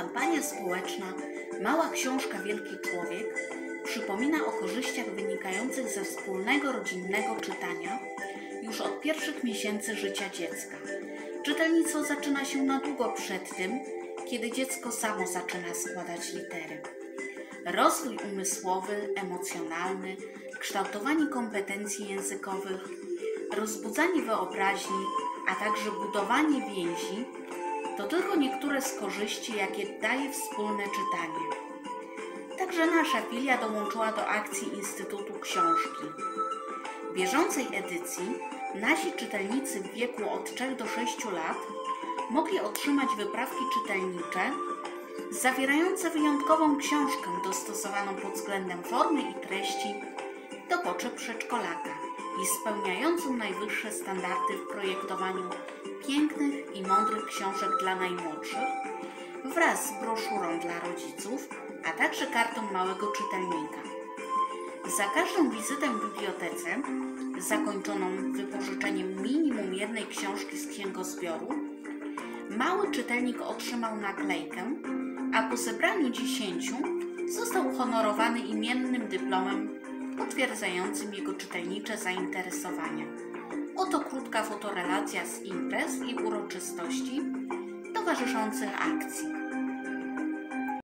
Kampania społeczna Mała książka Wielki Człowiek przypomina o korzyściach wynikających ze wspólnego rodzinnego czytania już od pierwszych miesięcy życia dziecka. Czytelnictwo zaczyna się na długo przed tym, kiedy dziecko samo zaczyna składać litery. Rozwój umysłowy, emocjonalny, kształtowanie kompetencji językowych, rozbudzanie wyobraźni, a także budowanie więzi to tylko niektóre z korzyści, jakie daje wspólne czytanie. Także nasza filia dołączyła do akcji Instytutu Książki. W bieżącej edycji nasi czytelnicy w wieku od 3 do 6 lat mogli otrzymać wyprawki czytelnicze zawierające wyjątkową książkę dostosowaną pod względem formy i treści do potrzeb przedszkolaka i spełniającą najwyższe standardy w projektowaniu pięknych i mądrych książek dla najmłodszych wraz z broszurą dla rodziców, a także kartą małego czytelnika. Za każdą wizytę w bibliotece, zakończoną wypożyczeniem minimum jednej książki z księgozbioru, mały czytelnik otrzymał naklejkę, a po zebraniu 10 został uhonorowany imiennym dyplomem potwierdzającym jego czytelnicze zainteresowania. Oto krótka fotorelacja z imprez i uroczystości towarzyszących akcji.